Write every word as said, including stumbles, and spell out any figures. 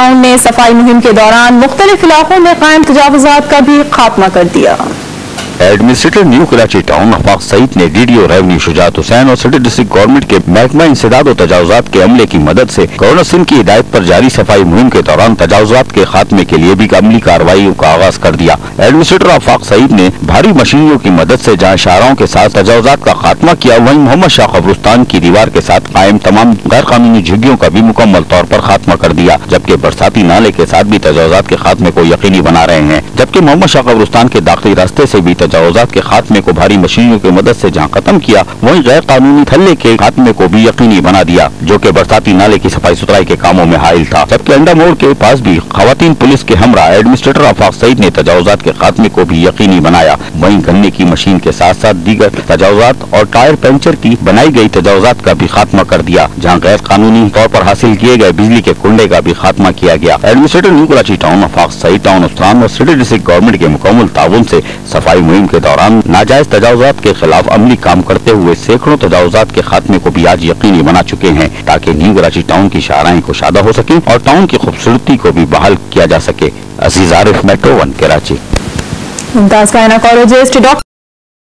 Town نے صفائی مہم کے دوران مختلف علاقوں میں قائم تجاوزات کا بھی خاتمہ کر دیا۔ Administrator new Karachi town Afaq Saeed نے D D O revenue Shujaat Hussain اور سٹی ڈسٹرکٹ گورنمنٹ کے محکمہ انسداد و تجاوزات کے عملے کی مدد سے گورنر سندھ کی ہدایت پر جاری صفائی مہم کے دوران تجاوزات کے خاتمے کے لیے بھی عملی کارروائی کا آغاز کر دیا۔ ایڈمنسٹریٹر آفاق سعید نے بھاری مشینریوں کی مدد سے جہاں شاہراہوں کے ساتھ تجاوزات کا خاتمہ کیا، وہیں محمد شاہ قبرستان کی دیوار کے ساتھ قائم تمام غیر قانونی جھگیوں کا بھی مکمل طور پر خاتمہ کر دیا، جبکہ برساتی نالے کے ساتھ بھی تجاوزات کے خاتمے کو یقینی بنا رہے ہیں، جبکہ محمد شاہ قبرستان کے داخلی راستے سے بھی تجاوزات کے خاتمے کو بھاری مشینوں کی مدد سے جہاں ختم کیا، وہیں غیر قانونی تھلے کے خاتمے کو بھی یقینی بنا دیا، جو کہ برساتی نالے کی صفائی ستھرائی کے کاموں میں حائل تھا، جبکہ انڈا موڑ کے پاس بھی خواتین پولیس کے ہمراہ ایڈمنسٹریٹر آفاق سعید نے تجاوزات کے خاتمے کو بھی یقینی بنایا، وہیں گنے کی مشین کے ساتھ ساتھ دیگر تجاوزات اور ٹائر پنچر کی بنائی گئی تجاوزات کا بھی خاتمہ کر دیا، جہاں غیر قانونی طور پر حاصل کیے گئے بجلی کے کنڈے کا بھی خاتمہ کیا گیا۔ Administrator new Karachi town Afaq Saeed town اسران اور سٹی ڈسٹرکٹ گورنمنٹ کے مکمل تعاون سے صفائی مہم کے دوران ناجائز تجاوزات کے خلاف عملی کام کرتے ہوئے سینکڑوں تجاوزات کے خاتمے کو بھی آج یقینی بنا چکے ہیں، تاکہ نیو کراچی ٹاؤن کی شاہراہیں کشادہ ہو سکیں اور ٹاؤن کی خوبصورتی کو بھی بحال کیا جا سکے۔ Aziz Arif, metro one, Karachi. Mumtaz gynaecologist doctor